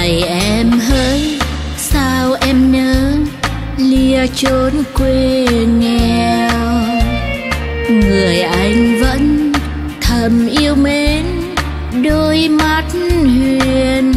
này em hỡi, sao em nỡ lìa chốn quê nghèo. Người anh vẫn thầm yêu mến đôi mắt huyền.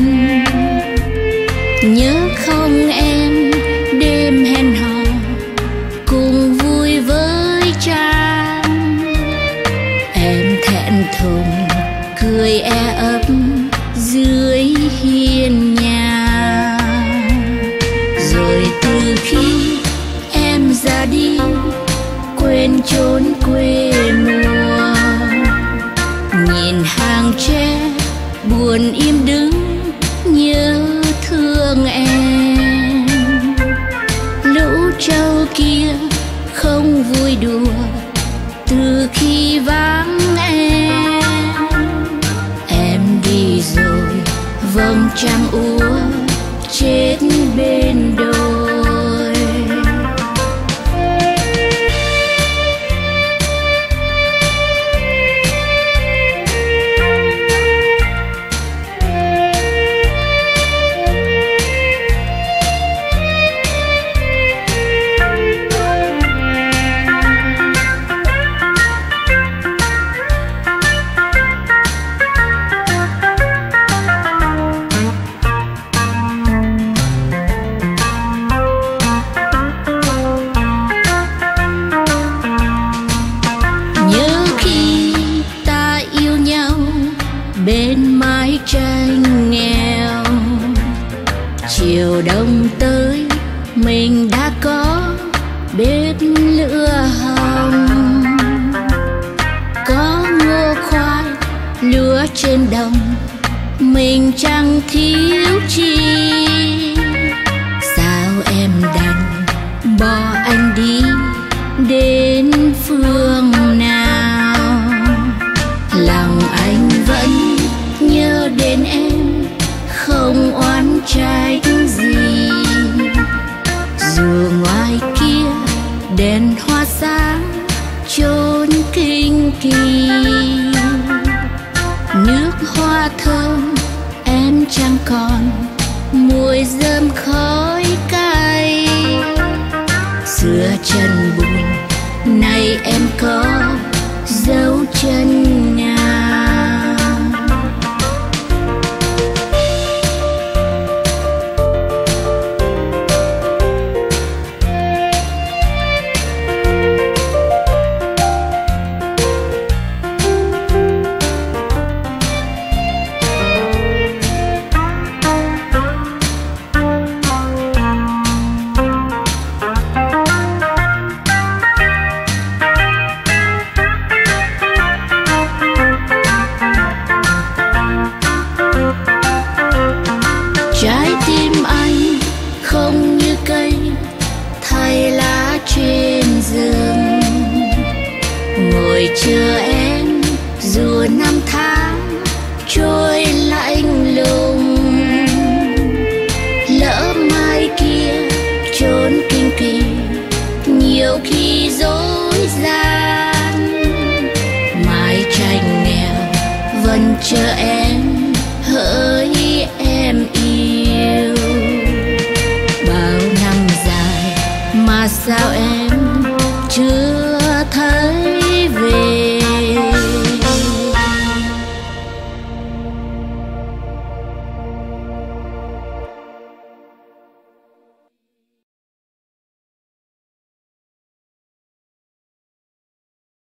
Nhớ không em đêm hẹn hò cùng vui với Trang. Em thẹn thùng cười e ấp dưới hiên nhà. Rồi từ khi em ra đi quên chốn quê mùa, nhìn hàng tre buồn im đứng nhớ thương em. Lũ trâu kia không vui đùa từ khi vắng em. Em đi rồi vầng trăng úa chết bên đồi. Bên mái tranh nghèo, chiều đông tới mình đã có bếp lửa hồng. Có ngô khoai lúa trên đồng mình chẳng thiếu chi. Sao em đành bỏ anh đi đến phương nào? Lòng anh vẫn nhớ đến em không oán trách gì. Dù ngoài kia đèn hoa sáng chốn kinh kỳ, nước hoa thơm em chẳng còn mùi rơm khói cay. Xưa chân buồn nay em có dấu chân nào? Trái tim anh không như cây thay lá trên giường, ngồi chờ em dù năm tháng trôi lạnh lùng. Lỡ mai kia chốn kinh kỳ nhiều khi dối gian, mái tranh nghèo vẫn chờ em hỡi em yêu. Bao năm dài mà sao em chưa thấy